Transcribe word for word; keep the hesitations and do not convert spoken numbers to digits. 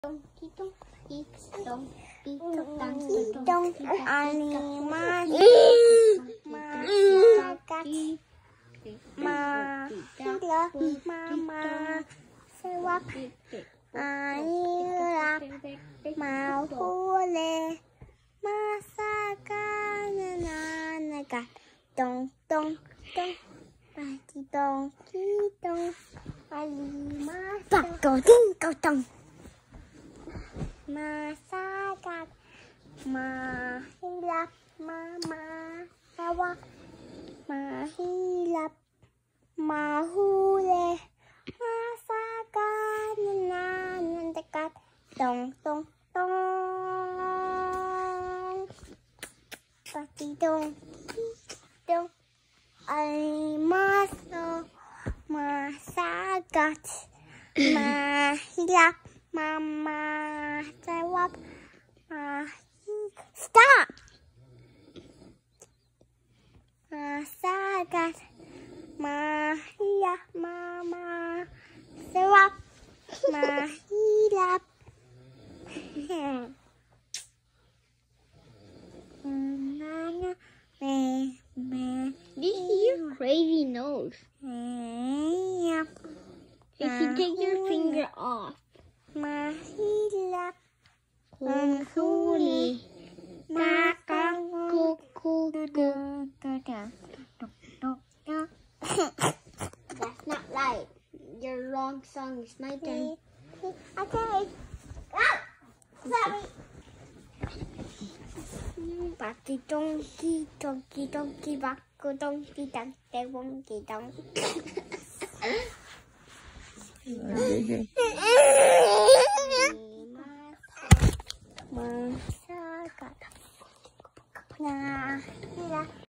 Hitung, hitung, hitung, hitung animasi masyarakat mahilah mama sewak airap mau boleh masakan nenek tong tong tong pasti tong hitung animasi tong tong tong masyarakat mahilap mama sawah mahilap mahule masakan nan dekat tong tong tong pasti dong dong almaso masyarakat mahilap mama jawab stop masyarakat mahilap mama jawab mahilap nana me me This is your crazy nose. me If you take your finger off, mahilap menghuni makan kuku. That's not right. Your wrong song. It's my turn. Okay. Oh, sorry. Pati dongki dongki dongki baku dongki dong dongki dong. Masyarakat. Nah,